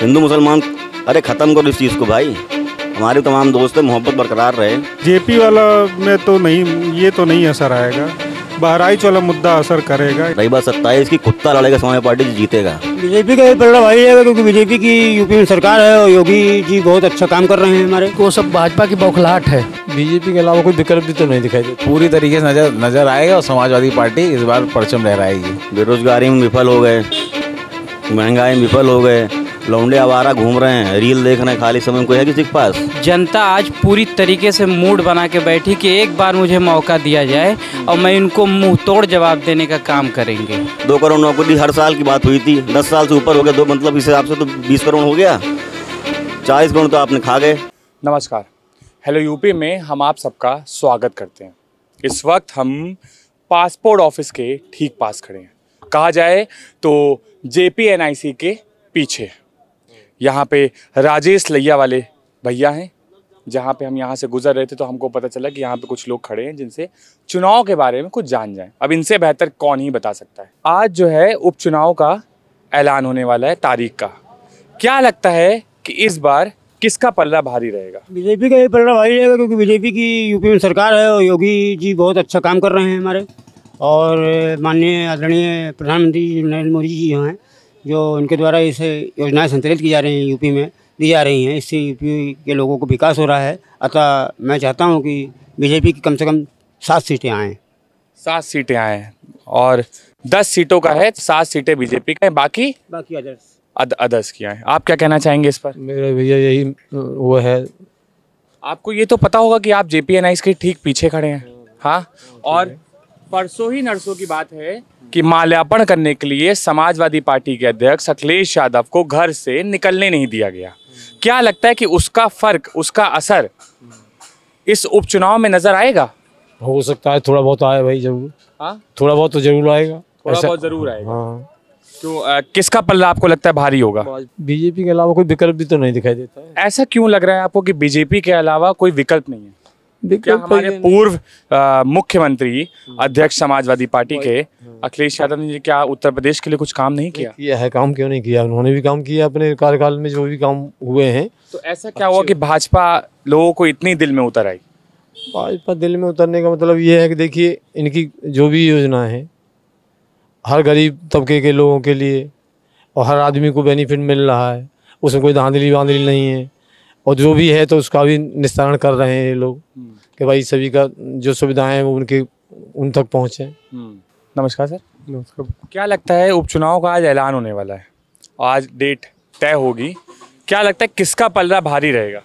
हिंदू मुसलमान, अरे ख़त्म करो इस चीज़ को भाई। हमारे तमाम दोस्त मोहब्बत बरकरार रहे। जेपी वाला में तो नहीं, ये तो नहीं असर आएगा। बहराइच वाला मुद्दा असर करेगा। रही बात 27 की, कुत्ता लड़ेगा, समाजवादी पार्टी जीतेगा। बीजेपी का ये पलड़ा भाई रहेगा, क्योंकि बीजेपी की यूपी में सरकार है और योगी जी बहुत अच्छा काम कर रहे हैं हमारे। वो सब भाजपा की बौखलाहट है। बीजेपी के अलावा कोई विकल्प भी तो नहीं दिखाई देता। पूरी तरीके से नजर आएगा और समाजवादी पार्टी इस बार परचम लहराएगी। बेरोजगारी में विफल हो गए, महंगाई में विफल हो गए, लौंडे आवारा घूम रहे हैं, रील देख रहे हैं, खाली समय में कोई है किसी के पास। जनता आज पूरी तरीके से मूड बना के बैठी कि एक बार मुझे मौका दिया जाए और मैं इनको मुंह तोड़ जवाब देने का काम करेंगे। 2 करोड़ नौकरी हर साल की बात हुई थी, 10 साल से ऊपर हो गया, दो मतलब इस हिसाब से तो 20 करोड़ हो गया, 40 करोड़ तो आपने खा गए। नमस्कार, हेलो यूपी में हम आप सबका स्वागत करते हैं। इस वक्त हम पासपोर्ट ऑफिस के ठीक पास खड़े हैं। कहा जाए तो JPNIC के पीछे यहाँ पे राजेश लैया वाले भैया हैं। जहाँ पे हम यहाँ से गुजर रहे थे तो हमको पता चला कि यहाँ पे कुछ लोग खड़े हैं जिनसे चुनाव के बारे में कुछ जान जाएं। अब इनसे बेहतर कौन ही बता सकता है। आज जो है उपचुनाव का ऐलान होने वाला है, तारीख का। क्या लगता है कि इस बार किसका पल्ला भारी रहेगा? बीजेपी का ये पलड़ा भारी रहेगा, क्योंकि बीजेपी की यूपी में सरकार है और योगी जी बहुत अच्छा काम कर रहे हैं हमारे। और माननीय आदरणीय प्रधानमंत्री नरेंद्र मोदी जी जो हैं, जो उनके द्वारा इसे योजनाएं संचालित की जा रही हैं, यूपी में दी जा रही हैं, इससे यूपी के लोगों को विकास हो रहा है। अतः मैं चाहता हूं कि बीजेपी की कम से कम 7 सीटें आएँ। 7 सीटें आएँ और 10 सीटों का है, 7 सीटें बीजेपी का है, बाकी अदर्स की आएँ। आप क्या कहना चाहेंगे इस पर? मेरा भैया यही वो है। आपको ये तो पता होगा कि आप JPNIC के ठीक पीछे खड़े हैं। हाँ, और परसों ही नरसों की बात है कि माल्यार्पण करने के लिए समाजवादी पार्टी के अध्यक्ष अखिलेश यादव को घर से निकलने नहीं दिया गया। क्या लगता है कि उसका फर्क, उसका असर इस उपचुनाव में नजर आएगा? हो सकता है, थोड़ा बहुत आए भाई, जरूर। हाँ, थोड़ा बहुत तो जरूर आएगा। थोड़ा बहुत जरूर आएगा। हाँ। तो किसका पल्ला आपको लगता है भारी होगा? बीजेपी के अलावा कोई विकल्प भी तो नहीं दिखाई देता है। ऐसा क्यों लग रहा है आपको कि बीजेपी के अलावा कोई विकल्प नहीं है? क्या हमारे पूर्व मुख्यमंत्री अध्यक्ष समाजवादी पार्टी के अखिलेश यादव ने क्या उत्तर प्रदेश के लिए कुछ काम नहीं किया? किया है, काम क्यों नहीं किया? उन्होंने भी काम किया अपने कार्यकाल में, जो भी काम हुए हैं। तो ऐसा क्या हुआ कि भाजपा लोगों को इतनी दिल में उतर आई? भाजपा दिल में उतरने का मतलब ये है कि देखिए, इनकी जो भी योजना है हर गरीब तबके के लोगों के लिए और हर आदमी को बेनिफिट मिल रहा है, उसमें कोई धांधली वांधली नहीं है। और जो भी है तो उसका भी निस्तारण कर रहे हैं ये लोग कि भाई सभी का जो सुविधाएं हैं वो उन तक पहुँचे। नमस्कार सर। नमस्कार। क्या लगता है उपचुनाव का आज ऐलान होने वाला है, आज डेट तय होगी, क्या लगता है किसका पल्ला भारी रहेगा?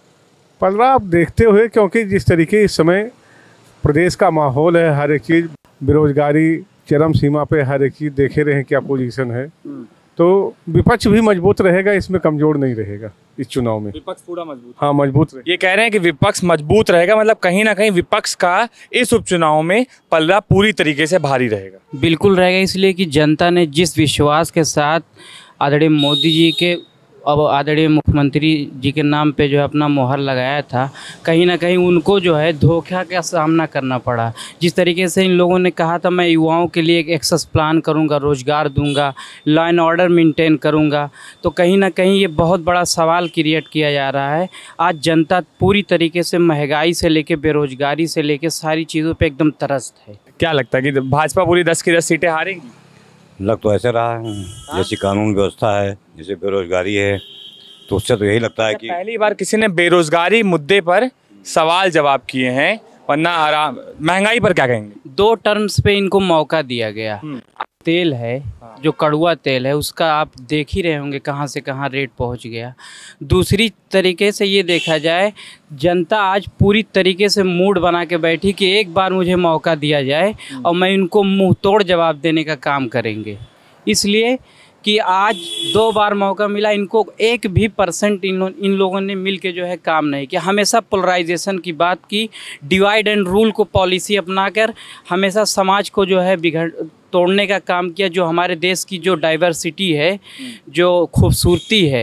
पलड़ा आप देखते हुए, क्योंकि जिस तरीके इस समय प्रदेश का माहौल है, हर एक चीज़, बेरोजगारी चरम सीमा पे, हर एक चीज़ देखे रहे हैं क्या पोजीशन है, तो विपक्ष भी मजबूत रहेगा, इसमें कमजोर नहीं रहेगा इस चुनाव में। विपक्ष पूरा मजबूत? हाँ, मजबूत रहेगा। ये कह रहे हैं कि विपक्ष मजबूत रहेगा, मतलब कहीं ना कहीं विपक्ष का इस उपचुनाव में पल्ला पूरी तरीके से भारी रहेगा। बिल्कुल रहेगा, इसलिए कि जनता ने जिस विश्वास के साथ आदरणीय मोदी जी के अब आदरणीय मुख्यमंत्री जी के नाम पे जो है अपना मोहर लगाया था, कहीं ना कहीं उनको जो है धोखा का सामना करना पड़ा। जिस तरीके से इन लोगों ने कहा था मैं युवाओं के लिए एक एक्सेस प्लान करूंगा, रोज़गार दूंगा, लॉ एंड ऑर्डर मेंटेन करूंगा, तो कहीं ना कहीं ये बहुत बड़ा सवाल क्रिएट किया जा रहा है। आज जनता पूरी तरीके से महंगाई से लेके, बेरोजगारी से लेके सारी चीज़ों पर एकदम त्रस्त है। क्या लगता है कि भाजपा पूरी 10 की 10 सीटें हारेगी? लग तो ऐसे रहा है, जैसी कानून व्यवस्था है, जैसे बेरोजगारी है, तो उससे तो यही लगता है कि पहली बार किसी ने बेरोजगारी मुद्दे पर सवाल जवाब किए हैं, वरना आराम। महंगाई पर क्या कहेंगे? 2 टर्म्स पे इनको मौका दिया गया। तेल है, जो कड़वा तेल है, उसका आप देख ही रहे होंगे कहाँ से कहाँ रेट पहुँच गया। दूसरी तरीके से ये देखा जाए, जनता आज पूरी तरीके से मूड बना के बैठी कि एक बार मुझे मौका दिया जाए और मैं इनको मुंह तोड़ जवाब देने का काम करेंगे। इसलिए कि आज 2 बार मौका मिला, इनको 1 भी % इन लोगों ने मिल के जो है काम नहीं किया। हमेशा पोलराइजेशन की बात की, डिवाइड एंड रूल को पॉलिसी अपनाकर हमेशा समाज को जो है तोड़ने का काम किया। जो हमारे देश की जो डाइवर्सिटी है, जो खूबसूरती है,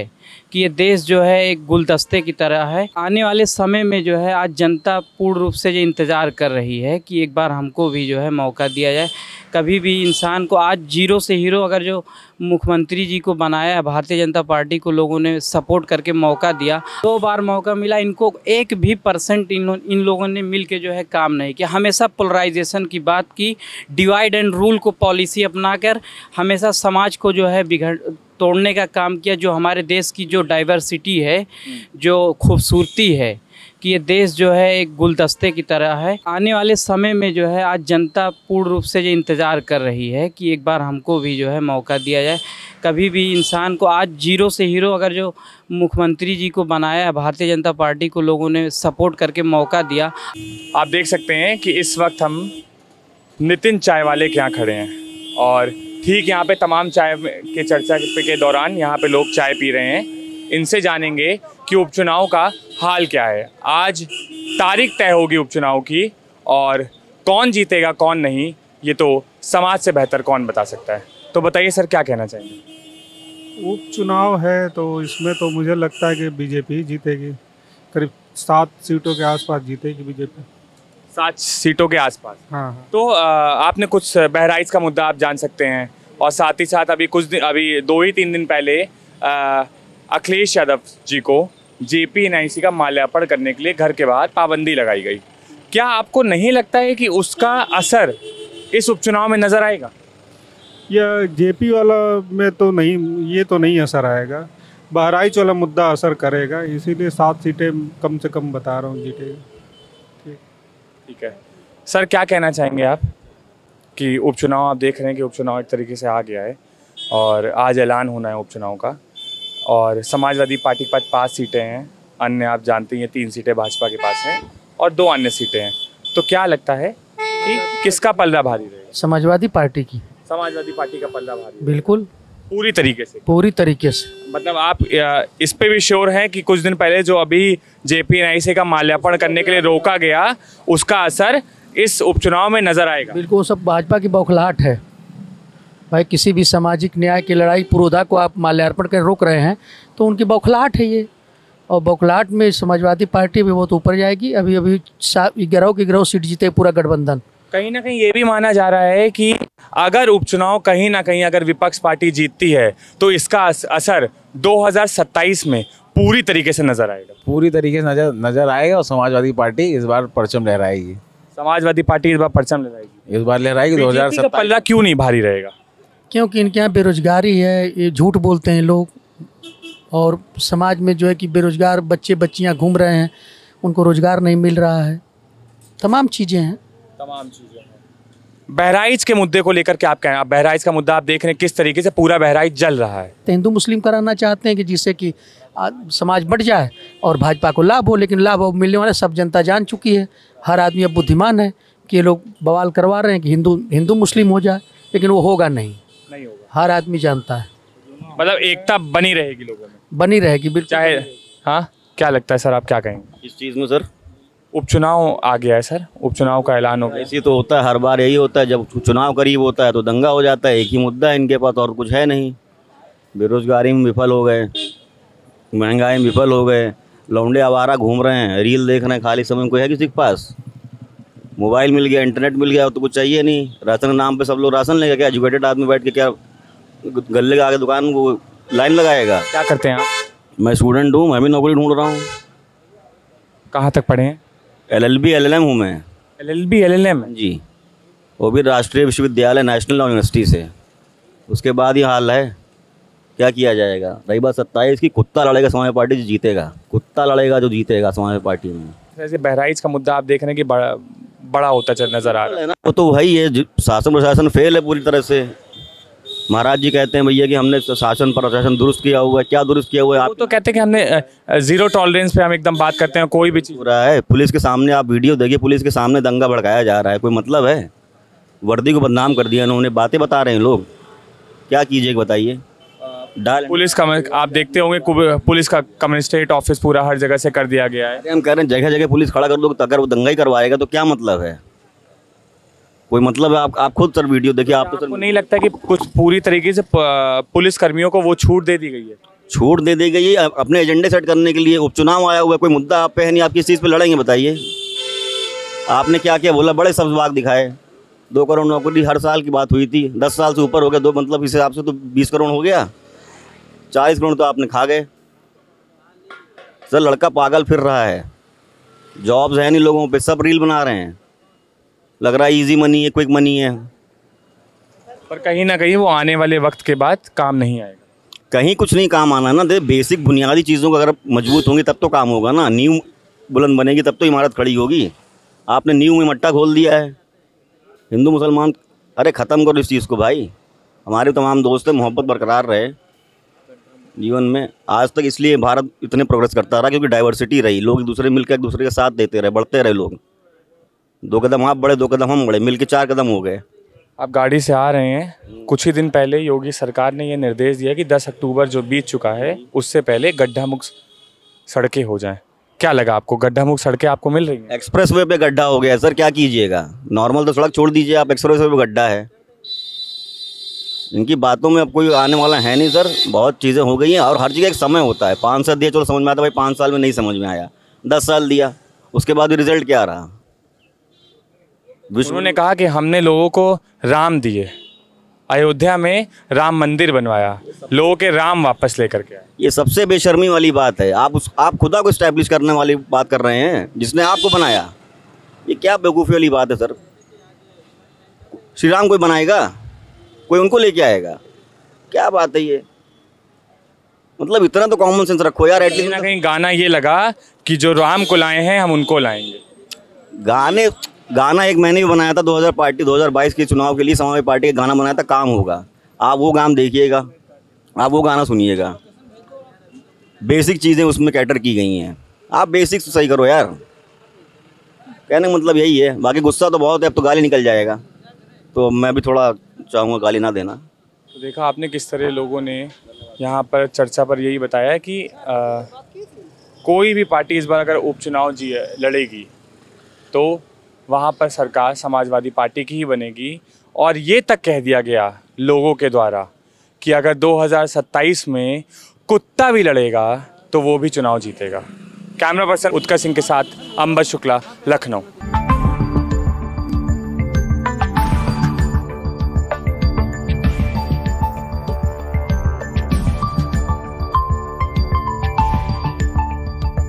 कि ये देश जो है एक गुलदस्ते की तरह है। आने वाले समय में जो है आज जनता पूर्ण रूप से ये इंतज़ार कर रही है कि एक बार हमको भी जो है मौका दिया जाए। कभी भी इंसान को आज जीरो से हीरो अगर जो मुख्यमंत्री जी को बनाया, भारतीय जनता पार्टी को लोगों ने सपोर्ट करके मौका दिया, 2 बार मौका मिला, इनको 1% इन लोगों ने मिल के जो है काम नहीं किया। हमेशा पोलराइजेशन की बात की, डिवाइड एंड रूल को पॉलिसी अपनाकर हमेशा समाज को जो है तोड़ने का काम किया। जो हमारे देश की जो डाइवर्सिटी है, जो खूबसूरती है कि ये देश जो है एक गुलदस्ते की तरह है। आने वाले समय में जो है आज जनता पूर्ण रूप से ये इंतज़ार कर रही है कि एक बार हमको भी जो है मौका दिया जाए। कभी भी इंसान को आज जीरो से हीरो अगर जो मुख्यमंत्री जी को बनाया, भारतीय जनता पार्टी को लोगों ने सपोर्ट करके मौका दिया। आप देख सकते हैं कि इस वक्त हम नितिन चाय वाले के यहाँ खड़े हैं और ठीक यहाँ पे तमाम चाय के चर्चा के दौरान यहाँ पे लोग चाय पी रहे हैं। इनसे जानेंगे कि उपचुनाव का हाल क्या है। आज तारीख तय होगी उपचुनाव की और कौन जीतेगा कौन नहीं, ये तो समाज से बेहतर कौन बता सकता है। तो बताइए सर, क्या कहना चाहेंगे? उपचुनाव है तो इसमें तो मुझे लगता है कि बीजेपी जीतेगी, करीब 7 सीटों के आसपास जीतेगी बीजेपी। 7 सीटों के आसपास। हाँ। तो आपने कुछ बहराइच का मुद्दा आप जान सकते हैं और साथ ही साथ अभी 2-3 दिन पहले अखिलेश यादव जी को JPNIC का माल्यार्पण करने के लिए घर के बाहर पाबंदी लगाई गई। क्या आपको नहीं लगता है कि उसका असर इस उपचुनाव में नज़र आएगा? यह जेपी वाला में तो नहीं, ये तो नहीं असर आएगा। बहराइच वाला मुद्दा असर करेगा, इसीलिए 7 सीटें कम से कम बता रहा हूँ जीतेगी। ठीक है सर, क्या कहना चाहेंगे आप कि उपचुनाव आप देख रहे हैं कि उपचुनाव एक तरीके से आ गया है और आज ऐलान होना है उपचुनाव का और समाजवादी पार्टी के पास 5 सीटें हैं, अन्य आप जानते हैं 3 सीटें भाजपा के पास हैं और 2 अन्य सीटें हैं। तो क्या लगता है कि किसका पल्ला भारी रहेगा? समाजवादी पार्टी की। समाजवादी पार्टी का पल्ला भारी? बिल्कुल, पूरी तरीके से। पूरी तरीके से। मतलब आप इस पे भी श्योर हैं कि कुछ दिन पहले जो अभी JPNIC का माल्यार्पण करने के लिए रोका गया, उसका असर इस उपचुनाव में नजर आएगा? बिल्कुल, वो सब भाजपा की बौखलाहट है भाई। किसी भी सामाजिक न्याय की लड़ाई पुरोधा को आप माल्यार्पण कर रोक रहे हैं तो उनकी बौखलाहट है ये, और बौखलाहट में समाजवादी पार्टी भी बहुत ऊपर जाएगी। अभी 11 सीट जीते पूरा गठबंधन। कहीं ना कहीं ये भी माना जा रहा है कि अगर उपचुनाव कहीं ना कहीं अगर विपक्ष पार्टी जीतती है तो इसका असर 2027 में पूरी तरीके से नजर आएगा। पूरी तरीके से नजर आएगा और समाजवादी पार्टी इस बार परचम लहराएगी। समाजवादी पार्टी इस बार परचम लहराएगी? इस बार लहराएगी। 2027 का पल्ला क्यों नहीं भारी रहेगा? क्योंकि इनके यहाँ बेरोजगारी है, ये झूठ बोलते हैं लोग, और समाज में जो है कि बेरोजगार बच्चे बच्चियाँ घूम रहे हैं, उनको रोजगार नहीं मिल रहा है, तमाम चीज़ें हैं। बहराइच के मुद्दे को लेकर क्या आप कहें? आप बहराइच का मुद्दा आप देख रहे हैं किस तरीके से पूरा बहराइच जल रहा है। तो हिंदू मुस्लिम कराना चाहते हैं कि जिससे कि समाज बढ़ जाए और भाजपा को लाभ हो, लेकिन लाभ अब मिलने वाला सब जनता जान चुकी है। हर आदमी अब बुद्धिमान है कि ये लोग बवाल करवा रहे हैं कि हिंदू मुस्लिम हो जाए, लेकिन वो होगा नहीं होगा। हर आदमी जानता है। मतलब एकता बनी रहेगी लोगों में? बनी रहेगी बिल्कुल। चाहे हाँ, क्या लगता है सर, आप क्या कहेंगे इस चीज़ में? सर, उपचुनाव आ गया है सर, उपचुनाव का ऐलान हो गया। ऐसे तो होता है, हर बार यही होता है, जब चुनाव करीब होता है तो दंगा हो जाता है। एक ही मुद्दा है इनके पास, और कुछ है नहीं। बेरोजगारी में विफल हो गए, महंगाई में विफल हो गए, लौंडे आवारा घूम रहे हैं, रील देख रहे हैं, खाली समय में कोई है किसी के पास? मोबाइल मिल गया, इंटरनेट मिल गया तो कुछ चाहिए नहीं। राशन के नाम पे सब लोग राशन लेगा क्या? एजुकेटेड आदमी बैठ के क्या गले के आगे दुकान को लाइन लगाएगा? क्या करते हैं आप? मैं स्टूडेंट हूँ, मैं भी नौकरी ढूंढ रहा हूँ। कहाँ तक पढ़े हैं? LLB LLM हूँ मैं। LLB LLM? जी, वो भी राष्ट्रीय विश्वविद्यालय नेशनल लॉ यूनिवर्सिटी से। उसके बाद ये हाल है, क्या किया जाएगा? रही बात 27 की, कुत्ता लड़ेगा समाजवादी पार्टी जो जीतेगा, कुत्ता लड़ेगा जो जीतेगा समाजवादी पार्टी में। जैसे बहराइच का मुद्दा आप देख रहे हैं कि बड़ा होता चल नजर आ रहा है। वो तो वही है, शासन प्रशासन फेल है पूरी तरह से। महाराज जी कहते हैं भैया कि हमने शासन प्रशासन दुरुस्त किया हुआ है। क्या दुरुस्त किया हुआ है? वो तो कहते हैं कि हमने जीरो टॉलरेंस पे हम एकदम बात करते हैं, कोई भी चीज़ हो रहा है। पुलिस के सामने आप वीडियो देखिए, पुलिस के सामने दंगा भड़काया जा रहा है, कोई मतलब है? वर्दी को बदनाम कर दिया इन्होंने, बातें बता रहे हैं लोग। क्या कीजिए बताइए? पुलिस का आप देखते होंगे, पुलिस का कमिश्नरेट ऑफिस पूरा हर जगह से कर दिया गया है। हम कह रहे हैं जगह जगह पुलिस खड़ा कर दो, अगर वो दंगा ही करवाएगा तो क्या मतलब है? कोई मतलब है? आप खुद सर वीडियो देखिए। आप तो सर, नहीं लगता कि कुछ पूरी तरीके से पुलिस कर्मियों को वो छूट दे दी गई है? छूट दे दी गई है अपने एजेंडे सेट करने के लिए। उपचुनाव आया हुआ है, कोई मुद्दा आप पे है नहीं, आप किस चीज़ पे लड़ेंगे बताइए। आपने क्या क्या बोला, बड़े सब्ज बाग दिखाए। 2 करोड़ नौकरी हर साल की बात हुई थी, 10 साल से ऊपर हो गया, 2 मतलब इस हिसाब से तो 20 करोड़ हो गया। 40 करोड़ तो आपने खा गए सर। लड़का पागल फिर रहा है, जॉब्स है नहीं लोगों पे, सब रील बना रहे हैं, लग रहा है इजी मनी है, क्विक मनी है। पर कहीं ना कहीं वो आने वाले वक्त के बाद काम नहीं आएगा। कहीं कुछ नहीं काम आना ना। देखिए बेसिक बुनियादी चीज़ों का अगर मजबूत होंगी तब तो काम होगा ना। नींव बुलंद बनेगी तब तो इमारत खड़ी होगी। आपने नींव में मट्टा खोल दिया है। हिंदू मुसलमान, अरे ख़त्म करो इस चीज़ को भाई। हमारे तमाम दोस्त हैं, मोहब्बत बरकरार रहे जीवन में। आज तक इसलिए भारत इतने प्रोग्रेस करता रहा क्योंकि डाइवर्सिटी रही, लोग एक दूसरे मिलकर एक दूसरे के साथ देते रहे, बढ़ते रहे लोग। 2 कदम आप बढ़े, 2 कदम हम बढ़े, मिलकर 4 कदम हो गए। आप गाड़ी से आ रहे हैं, कुछ ही दिन पहले योगी सरकार ने ये निर्देश दिया कि 10 अक्टूबर जो बीत चुका है उससे पहले गड्ढा मुक्त सड़कें हो जाएं। क्या लगा आपको, गड्ढा मुक्त सड़कें आपको मिल रही हैं? एक्सप्रेस वे पे गड्ढा हो गया सर, क्या कीजिएगा। नॉर्मल तो सड़क छोड़ दीजिए, आप एक्सप्रेस वे पे गड्ढा है। इनकी बातों में अब कोई आने वाला है नहीं सर। बहुत चीज़ें हो गई हैं और हर जगह एक समय होता है। 5 साल दिया चलो समझ में आता, भाई 5 साल में नहीं समझ में आया, 10 साल दिया, उसके बाद रिजल्ट क्या रहा। उन्होंने कहा कि हमने लोगों को राम दिए, अयोध्या में राम मंदिर बनवाया, लोगों के राम वापस लेकर के आए। ये सबसे बेशर्मी वाली बात है। आप खुदा को इस्टेब्लिश करने वाली बात कर रहे हैं जिसने आपको बनाया। ये क्या बेवकूफ़ी वाली बात है सर। श्री राम कोई बनाएगा, कोई उनको लेके आएगा, क्या बात है ये। मतलब इतना तो कॉमन सेंस रखो यार कहीं एटलीस्ट। ना कहीं गाना ये लगा कि जो राम को लाए हैं हम उनको लाएंगे। गाना एक मैंने भी बनाया था 2022 के चुनाव के लिए, समाजवादी पार्टी का गाना बनाया था, काम होगा। आप वो गाना देखिएगा, आप वो गाना सुनिएगा। बेसिक चीज़ें उसमें कैटर की गई हैं। आप बेसिक्स तो सही करो यार। कहने का मतलब यही है। बाकी गुस्सा तो बहुत है, अब तो गाली निकल जाएगा, तो मैं भी थोड़ा चाहूँगा गाली ना देना। तो देखा आपने किस तरह लोगों ने यहाँ पर चर्चा पर यही बताया कि कोई भी पार्टी इस बार अगर उपचुनाव लड़ेगी तो वहाँ पर सरकार समाजवादी पार्टी की ही बनेगी। और ये तक कह दिया गया लोगों के द्वारा कि अगर 2027 में कुत्ता भी लड़ेगा तो वो भी चुनाव जीतेगा। कैमरा पर्सन उत्कर्ष सिंह के साथ अंबर शुक्ला, लखनऊ।